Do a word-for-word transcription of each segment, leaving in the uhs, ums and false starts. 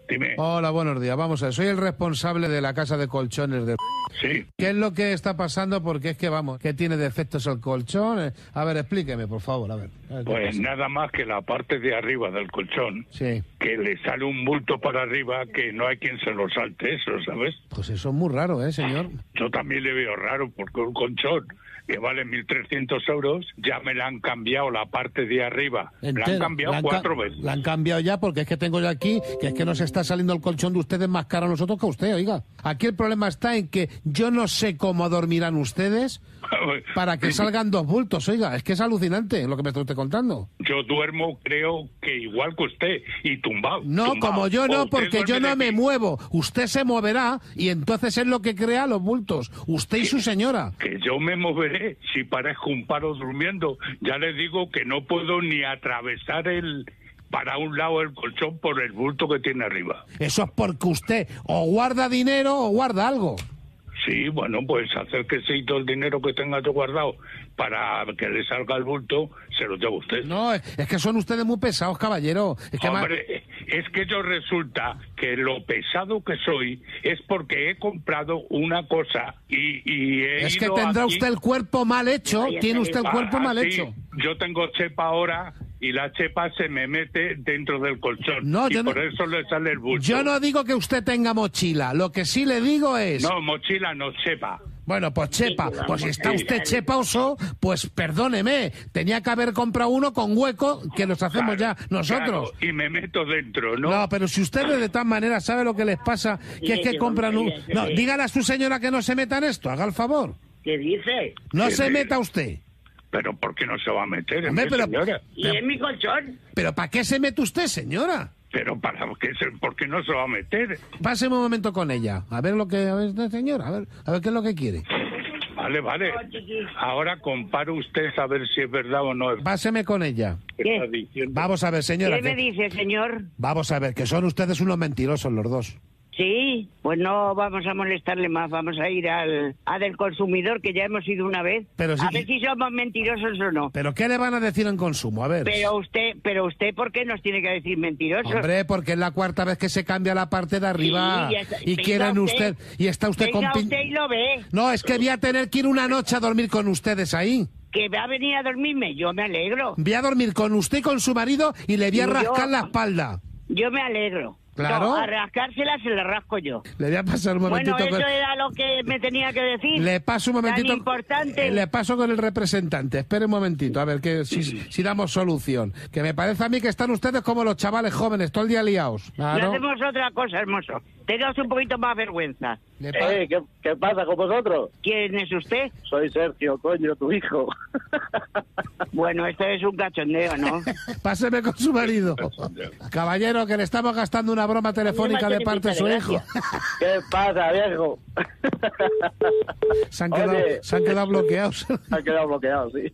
Dime. Hola, buenos días. Vamos a ver, soy el responsable de la casa de colchones de... Sí. ¿Qué es lo que está pasando? Porque es que, vamos, que tiene defectos el colchón. A ver, explíqueme, por favor, a ver. A ver Pues nada más que la parte de arriba del colchón, sí. que le sale un bulto para arriba que no hay quien se lo salte, eso, ¿sabes? Pues eso es muy raro, ¿eh, señor? Yo también le veo raro, porque un colchón que vale mil trescientos euros, ya me la han cambiado la parte de arriba. Entera. La han cambiado la han cuatro ca veces. La han cambiado ya porque es que tengo yo aquí, que es que nos está saliendo el colchón de ustedes más caro a nosotros que a usted, oiga. Aquí el problema está en que yo no sé cómo dormirán ustedes para que salgan dos bultos, oiga. Es que es alucinante lo que me está usted contando. Yo duermo, creo que igual que usted, y tumbado. No, tumbado. como yo no, porque yo no me mí. muevo. Usted se moverá y entonces es lo que crea los bultos. Usted y su señora. Que yo me moveré si parezco un paro durmiendo. Ya le digo que no puedo ni atravesar el para un lado el colchón por el bulto que tiene arriba. Eso es porque usted o guarda dinero o guarda algo. Sí, bueno, pues acérquese y todo el dinero que tenga yo guardado para que le salga el bulto, se lo lleva usted. No, es, es que son ustedes muy pesados, caballero. Es que Hombre, es que yo resulta que lo pesado que soy es porque he comprado una cosa y, y he Es que ido tendrá aquí... usted el cuerpo mal hecho, tiene usted el cuerpo Ah, mal sí, hecho. yo tengo chepa ahora y la chepa se me mete dentro del colchón. No, y yo por no, eso le sale el bulto. Yo no digo que usted tenga mochila, lo que sí le digo es... No, mochila no, chepa. Bueno, pues chepa, pues si está usted chepaoso, pues perdóneme, tenía que haber comprado uno con hueco que los hacemos Claro, ya nosotros. claro, y me meto dentro, ¿no? No, pero si ustedes de tal manera sabe lo que les pasa, que es que compran un... No, dígale a su señora que no se meta en esto, haga el favor. ¿Qué dice? No ¿Qué se dice? meta usted. Pero ¿por qué no se va a meter en Hombre, mi pero- señora? ¿Y en mi colchón? ¿Pero para qué se mete usted, señora? Pero para qué se, ¿por qué no se va a meter? Páseme un momento con ella, a ver lo que... A ver, señora, a ver, a ver qué es lo que quiere. Vale, vale. Ahora compare usted a ver si es verdad o no. Páseme con ella. ¿Qué está diciendo? Vamos a ver, señora. ¿Qué me que- dice, señor? Vamos a ver, que son ustedes unos mentirosos los dos. Sí, pues no vamos a molestarle más, vamos a ir al a del consumidor, que ya hemos ido una vez, Pero sí a que- ver si somos mentirosos o no. ¿Pero qué le van a decir en consumo? A ver. Pero usted, pero usted, ¿por qué nos tiene que decir mentirosos? Hombre, porque es la cuarta vez que se cambia la parte de arriba. Sí, ya está. Y Venga quieren usted, usted. y está usted Venga con... pin- usted y lo ve, No, es que voy a tener que ir una noche a dormir con ustedes ahí. que va a venir a dormirme, yo me alegro, Voy a dormir con usted y con su marido y le voy a Y yo- rascar la espalda. yo me alegro. Claro. No, a rascársela se la rasco yo. Le voy a pasar un momentito Bueno, eso con... era lo que me tenía que decir. Le paso un momentito. Tan importante. eh, Le paso con el representante. Espere un momentito, a ver que si, si damos solución. Que me parece a mí que están ustedes como los chavales jóvenes, todo el día liados. Y Claro. hacemos otra cosa, hermoso. Tengaos un poquito más vergüenza. Le pa- Eh, ¿qué, ¿Qué pasa con vosotros? ¿Quién es usted? Soy Sergio, coño, tu hijo. Bueno, esto es un cachondeo, ¿no? Páseme con su marido. Caballero, que le estamos gastando una broma telefónica de parte de su hijo. ¿Qué pasa, viejo? Se han quedado, Oye. se han quedado bloqueados. Ha quedado bloqueado, sí.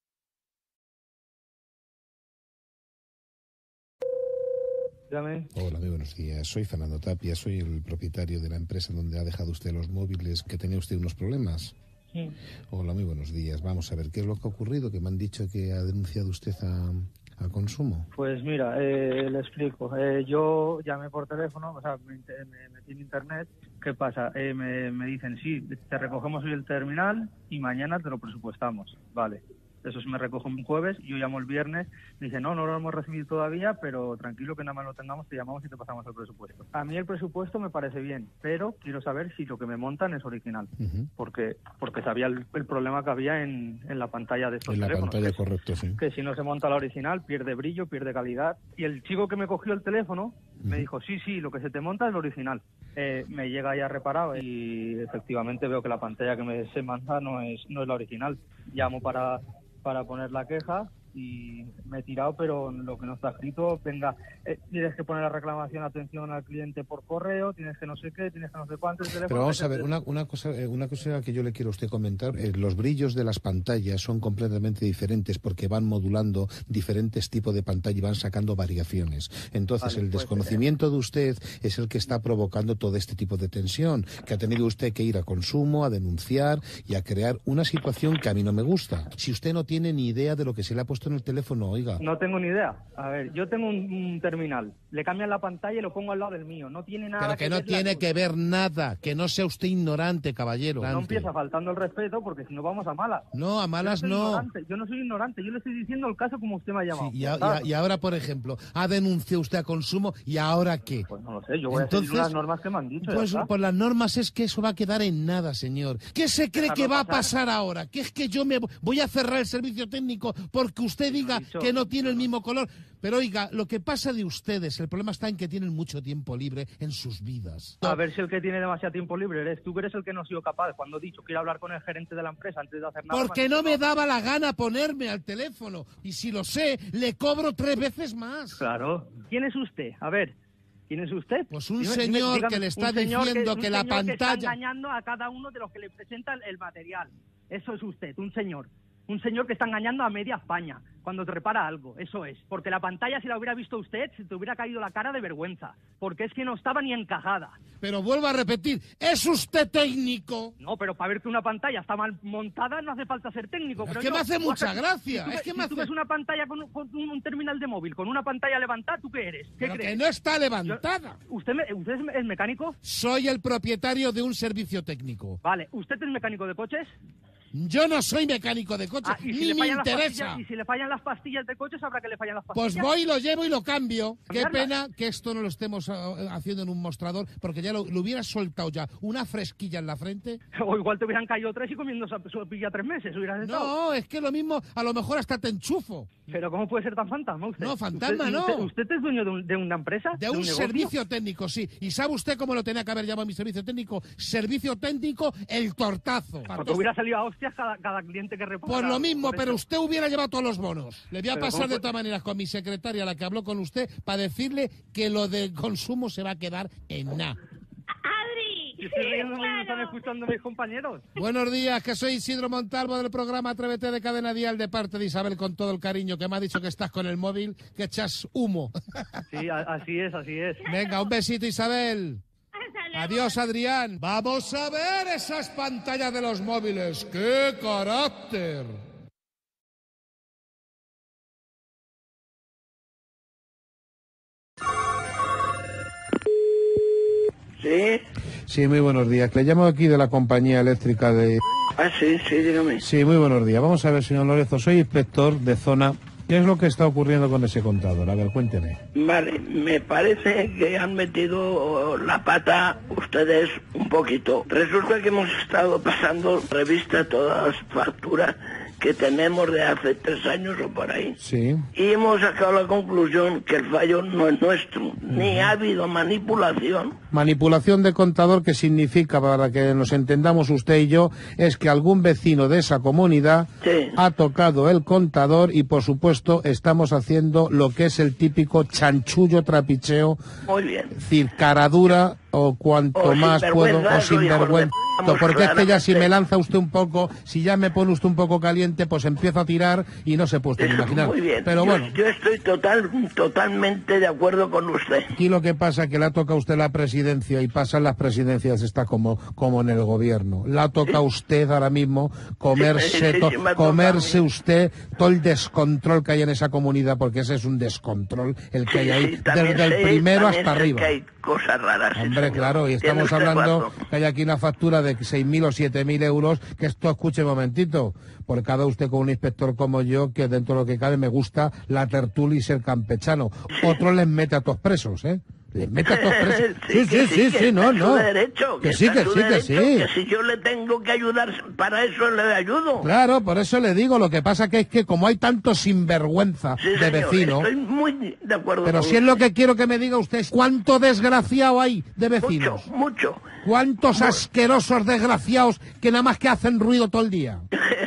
Dígame. Hola, muy buenos días. Soy Fernando Tapia, soy el propietario de la empresa donde ha dejado usted los móviles, que tenía usted unos problemas. Sí. Hola, muy buenos días. Vamos a ver, ¿qué es lo que ha ocurrido? Que me han dicho que ha denunciado usted a, a consumo. Pues mira, eh, le explico. Eh, yo llamé por teléfono, o sea, me, inter- me metí en internet. ¿Qué pasa? Eh, me, me dicen, sí, te recogemos hoy el terminal y mañana te lo presupuestamos. Vale. Eso se me recoge un jueves, yo llamo el viernes, me dice, no, no lo hemos recibido todavía, pero tranquilo que nada más lo tengamos, te llamamos y te pasamos el presupuesto. A mí el presupuesto me parece bien, pero quiero saber si lo que me montan es original, Ujú. porque porque sabía el, el problema que había en, en la pantalla de estos En la teléfonos. pantalla, que- correcto, sí. que si no se monta la original pierde brillo, pierde calidad. Y el chico que me cogió el teléfono me Ujú. dijo, sí, sí, lo que se te monta es lo original. Eh, me llega ya reparado y efectivamente veo que la pantalla que me se manda no es, no es la original. Llamo para, para poner la queja y me he tirado, pero lo que no está escrito, venga, eh, tienes que poner la reclamación, atención al cliente por correo, tienes que no sé qué, tienes que no sé cuánto, el teléfono... Pero vamos a ver, etcétera. una, una cosa eh, una cosa que yo le quiero a usted comentar, eh, los brillos de las pantallas son completamente diferentes porque van modulando diferentes tipos de pantalla y van sacando variaciones. Entonces, Vale, el pues, desconocimiento de usted es el que está provocando todo este tipo de tensión, que ha tenido usted que ir a consumo, a denunciar y a crear una situación que a mí no me gusta. Si usted no tiene ni idea de lo que se le ha puesto puesto en el teléfono, oiga? No tengo ni idea. A ver, yo tengo un, un terminal. Le cambian la pantalla y lo pongo al lado del mío. No tiene nada Pero que no ver tiene la... que ver nada. Que no sea usted ignorante, caballero. No empieza faltando el respeto porque si no vamos a malas. No, a malas yo no. no. Ignorante. Yo no soy ignorante. Yo le estoy diciendo el caso como usted me ha llamado. Sí, y, a, y, a, y ahora, por ejemplo, ha denunciado usted a consumo y ¿ahora qué? Pues no lo sé. Yo voy Entonces, a seguir las normas que me han dicho. Pues por las normas es que eso va a quedar en nada, señor. ¿Qué se cree que va pasar? a pasar ahora? ¿Que es que yo me voy a cerrar el servicio técnico porque usted diga dicho, que no tiene el mismo color? Pero oiga, lo que pasa de ustedes, el problema está en que tienen mucho tiempo libre en sus vidas. A ver si el que tiene demasiado tiempo libre eres tú, que eres el que no ha sido capaz. Cuando he dicho quiero hablar con el gerente de la empresa antes de hacer nada. Porque no me daba la gana ponerme al teléfono. Y si lo sé, le cobro tres veces más. Claro. ¿Quién es usted? A ver. ¿Quién es usted? Pues un dime, señor dime, dígame, que le está diciendo que, que la pantalla... que está engañando a cada uno de los que le presentan el material. Eso es usted, un señor. Un señor que está engañando a media España cuando te repara algo, eso es. Porque la pantalla, si la hubiera visto usted, se te hubiera caído la cara de vergüenza. Porque es que no estaba ni encajada. Pero vuelvo a repetir, ¿es usted técnico? No, pero para ver que una pantalla está mal montada no hace falta ser técnico. Pero pero es que yo, me hace mucha sea, gracia. Si tú, es que si me tú hace... ves una pantalla con, con un, un terminal de móvil, con una pantalla levantada, ¿tú qué eres? ¿Qué pero crees? Que no está levantada. Yo, ¿Usted, me, ¿Usted es mecánico? Soy el propietario de un servicio técnico. Vale, ¿usted es mecánico de coches? Yo no soy mecánico de coches, ah, ¿y si ni me interesa. Y si le fallan las pastillas de coche, sabrá que le fallan las pastillas. Pues voy, lo llevo y lo cambio. Qué pena que esto no lo estemos uh, haciendo en un mostrador, porque ya lo, lo hubieras soltado ya. Una fresquilla en la frente. O igual te hubieran caído tres y comiendo sopilla tres meses. Hubieras estado. No, es que lo mismo, a lo mejor hasta te enchufo. Pero ¿cómo puede ser tan fantasma usted? No, fantasma ¿Usted, no. Usted, ¿Usted es dueño de, un, de una empresa? De, de un, un servicio técnico, sí. ¿Y sabe usted cómo lo tenía que haber llamado mi servicio técnico? Servicio técnico, el tortazo. Porque hubiera salido a hostias cada, cada cliente que repara. Pues lo mismo, por pero usted hubiera llevado todos los bonos. Le voy a pero pasar de fue... todas maneras con mi secretaria, la que habló con usted, para decirle que lo del consumo se va a quedar en nada. ¡Adri! Si estoy riendo, claro. Me están escuchando mis compañeros. Buenos días, que soy Isidro Montalvo del programa Atrévete de Cadena Dial, de parte de Isabel, con todo el cariño, que me ha dicho que estás con el móvil, que echas humo. Sí, a, así es, así es. Venga, un besito, Isabel. Adiós, Adrián. Vamos a ver esas pantallas de los móviles. ¡Qué carácter! ¿Sí? Sí, muy buenos días. Le llamo aquí de la compañía eléctrica de... Ah, sí, sí, dígame. Sí, muy buenos días. Vamos a ver, señor Lorenzo, soy inspector de zona. ¿Qué es lo que está ocurriendo con ese contador? A ver, cuénteme. Vale, me parece que han metido la pata ustedes un poquito. Resulta que hemos estado pasando revista todas las facturas que tenemos de hace tres años o por ahí. Sí. Y hemos sacado la conclusión que el fallo no es nuestro, uh-huh. ni ha habido manipulación. Manipulación de contador, que significa, para que nos entendamos usted y yo, es que algún vecino de esa comunidad sí. ha tocado el contador y, por supuesto, estamos haciendo lo que es el típico chanchullo trapicheo. Muy bien. Es decir, cara dura o cuanto o más puedo, o sinvergüenza. Porque es que ya si me lanza usted un poco, si ya me pone usted un poco caliente, pues empiezo a tirar y no se puede imaginar. Muy bien. Pero yo, bueno. Yo estoy total, totalmente de acuerdo con usted. Aquí lo que pasa es que le ha tocado a usted la presidencia y pasan las presidencias, está como, como en el gobierno. La toca a usted ahora mismo comerse, sí, sí, sí, to, comerse usted todo el descontrol que hay en esa comunidad, porque ese es un descontrol el que sí, hay ahí, sí, desde el sé, primero hasta sé arriba. Que hay cosas raras. Hombre, sí, claro, y estamos hablando razón. que hay aquí una factura de seis mil o siete mil euros, que esto, escuche un momentito, por cada usted con un inspector como yo, que dentro de lo que cabe me gusta la tertulia y ser campechano. Otro les mete a todos presos, ¿eh? Les mete a todos presos. Sí, sí, sí, sí, sí, no, no. Derecho, que, que sí, que sí, derecho, que sí. Que si yo le tengo que ayudar, para eso le ayudo. Claro, por eso le digo, lo que pasa que es que como hay tanto sinvergüenza sí, de señor, vecino... Estoy muy de acuerdo Pero con si es lo que quiero que me diga usted, ¿cuánto desgraciado hay de vecinos? Mucho, mucho. ¿Cuántos Muy... asquerosos desgraciados que nada más que hacen ruido todo el día?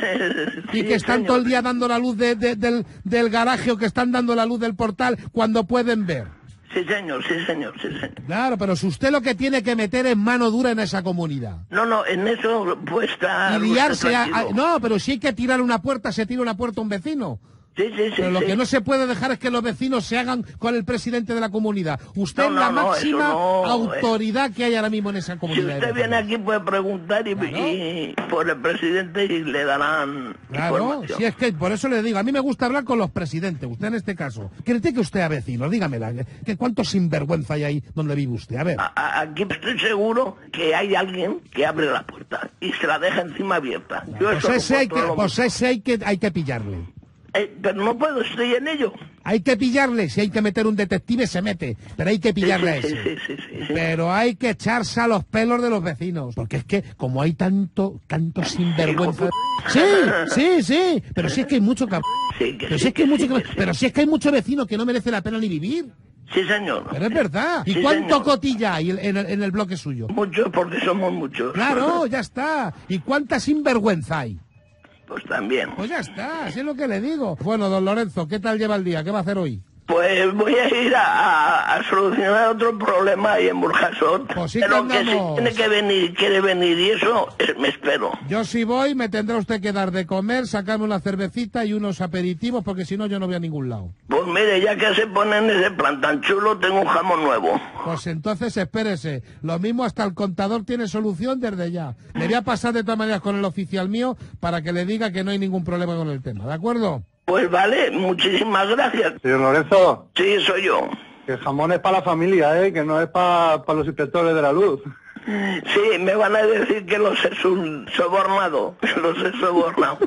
sí, y que están señor. todo el día dando la luz de, de, del, del garaje, o que están dando la luz del portal cuando pueden ver. Sí, señor, sí, señor, sí, señor. Claro, pero si usted lo que tiene que meter es mano dura en esa comunidad. No, no, en eso puesta... Y liarse a, a, no, pero si hay que tirar una puerta, se tira una puerta a un vecino. Sí, sí, sí. Pero lo sí. que no se puede dejar es que los vecinos se hagan con el presidente de la comunidad. Usted No, es la no, no, máxima eso no, autoridad que hay ahora mismo en esa Si comunidad. usted viene aquí puede preguntar y, Claro. y por el presidente y le darán Claro, información. si es que por eso le digo, a mí me gusta hablar con los presidentes, usted en este caso. Critique usted a vecinos, dígamela, que, que cuánto sinvergüenza hay ahí donde vive usted, a ver. A- a- Aquí estoy seguro que hay alguien que abre la puerta y se la deja encima abierta. Yo Pues eso lo ese hay que, controlo pues mucho. ese hay que, hay que pillarle. Eh, pero no puedo, estoy en ello. Hay que pillarle, si hay que meter un detective se mete, pero hay que pillarle a Sí, sí, ese. sí, sí, sí, sí. Pero hay que echarse a los pelos de los vecinos, porque es que como hay tanto, tanto sinvergüenza... Sí, sí, sí, pero si es que hay mucho cabrón. Sí, que Pero sí, si es que hay que mucho sí, cabrón. que sí. Pero si es que hay mucho vecino que no merece la pena ni vivir. Sí, señor. Pero es verdad. ¿Y Sí, cuánto señor. cotilla hay en, en el, en el bloque suyo? Muchos porque somos muchos. Claro, ya está. ¿Y cuánta sinvergüenza hay? Pues también. Pues ya está, así es lo que le digo. Bueno, don Lorenzo, ¿qué tal lleva el día? ¿Qué va a hacer hoy? Pues voy a ir a, a- a solucionar otro problema ahí en Burjasot. Pues sí que Pero que si andamos. tiene que venir, quiere venir y eso, eh, me espero. Yo si voy, me tendrá usted que dar de comer, sacarme una cervecita y unos aperitivos, porque si no yo no voy a ningún lado. Pues mire, ya que se pone en ese plan tan chulo, tengo un jamón nuevo. Pues entonces espérese. Lo mismo hasta el contador tiene solución desde ya. Le voy a pasar de todas maneras con el oficial mío para que le diga que no hay ningún problema con el tema, ¿de acuerdo? Pues vale, muchísimas gracias. Señor Lorenzo, Sí, soy yo. que el jamón es para la familia, ¿eh? Que no es para los inspectores de la luz. Sí, me van a decir que los he su- sobornado. Los he sobornado.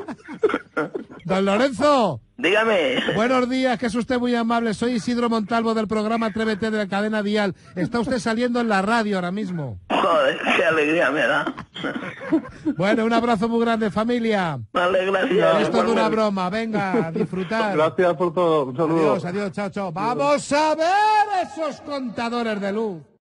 Don Lorenzo, Dígame. buenos días, que es usted muy amable. Soy Isidro Montalvo del programa Atrévete de la cadena Dial. Está usted saliendo en la radio ahora mismo. Joder, qué alegría me da. Bueno, un abrazo muy grande, familia. Vale, gracias. Esto es una broma, venga, a disfrutar. Gracias por todo. Un saludo. Adiós, adiós, chao, chao. Vamos a ver esos contadores de luz.